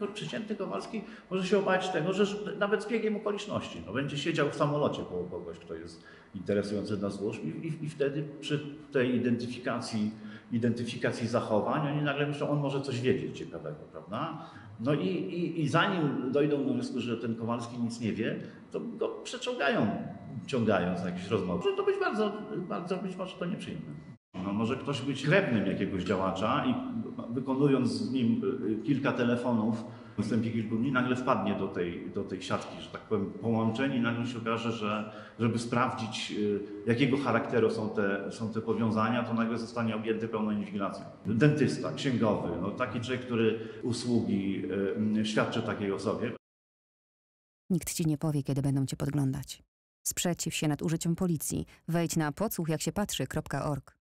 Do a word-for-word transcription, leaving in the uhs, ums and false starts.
Przeciętny Kowalski może się obawiać tego, że nawet z biegiem okoliczności no, będzie siedział w samolocie koło kogoś, kto jest interesujący dla służb i, i, i wtedy przy tej identyfikacji, identyfikacji zachowań oni nagle myślą, on może coś wiedzieć ciekawego, prawda? No i, i, i zanim dojdą do wniosku, że ten Kowalski nic nie wie, to go przeczołgają, ciągając na jakieś rozmowy. Może to być bardzo, bardzo być może to nieprzyjemne. No, może ktoś być krewnym jakiegoś działacza i wykonując z nim kilka telefonów w następie kilku dni nagle wpadnie do tej, do tej siatki, że tak powiem, połączeń i nagle się okaże, że żeby sprawdzić jakiego charakteru są te, są te powiązania, to nagle zostanie objęty pełną inwigilacją. Dentysta, księgowy, no taki człowiek, który usługi świadczy takiej osobie. Nikt ci nie powie, kiedy będą cię podglądać. Sprzeciw się nadużyciom policji. Wejdź na podsłuch jak się patrzy kropka org.